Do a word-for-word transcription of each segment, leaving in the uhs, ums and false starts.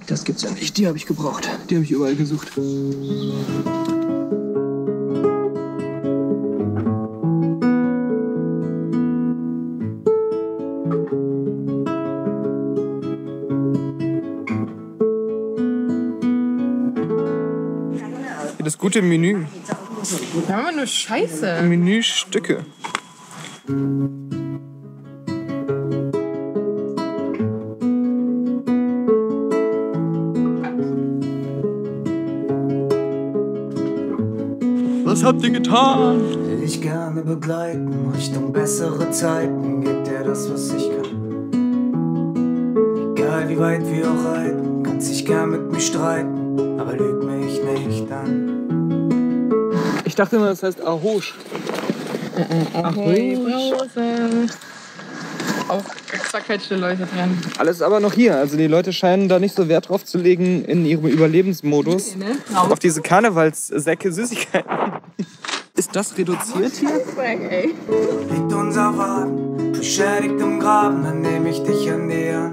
Das gibt's ja nicht. Die habe ich gebraucht. Die habe ich überall gesucht. Das gute Menü. Wir haben nur Scheiße. Menüstücke. Was habt ihr getan? Will ich gerne begleiten, Richtung bessere Zeiten, gebt dir das, was ich kann. Egal wie weit wir auch reiten, kannst dich gern mit mir streiten, aber lüg mich nicht an. Ich dachte immer, das heißt Ahosch. Ahoi, Brause. Auch extra keine Leute dran. Alles aber noch hier. Also die Leute scheinen da nicht so Wert drauf zu legen in ihrem Überlebensmodus. Nee, ne? Auf diese Karnevalssäcke Süßigkeiten. Ist das reduziert hier? Ey. Liegt unser Wagen, beschädigt im Graben, dann nehme ich dich an die Hand.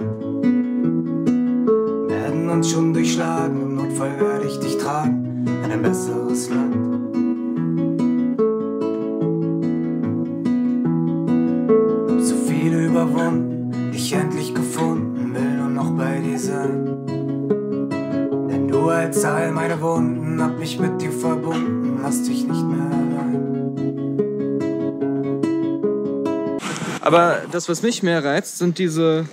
Werden uns schon durchschlagen, im Notfall werde ich dich tragen in ein besseres Land. Hab so viel überwunden, dich endlich gefunden, will nur noch bei dir sein. Denn du als Heil meine Wunden, hab mich mit dir verbunden, lass dich nicht mehr allein. Aber das, was mich mehr reizt, sind diese,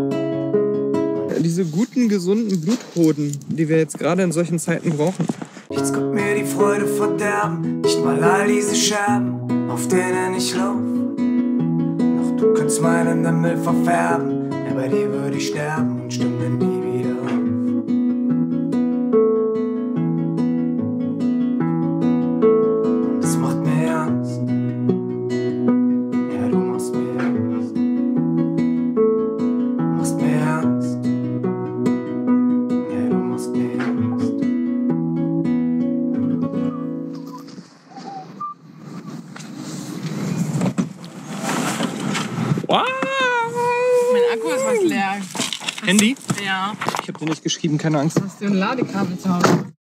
diese guten, gesunden Bluthoden, die wir jetzt gerade in solchen Zeiten brauchen. Nichts kommt mir die Freude verderben, nicht mal all diese Scherben, auf denen ich lauf. Doch du könntest meinen Himmel verfärben, ja, bei dir würde ich sterben und stünde nie wieder auf. Und es macht mir Angst, ja, du machst mir Angst, machst mir Angst, ja, du machst mir Angst. Wow! Mein Akku ist fast leer. Handy? Ja. Ich habe dir nicht geschrieben, keine Angst. Hast du ein Ladekabel zu Hause?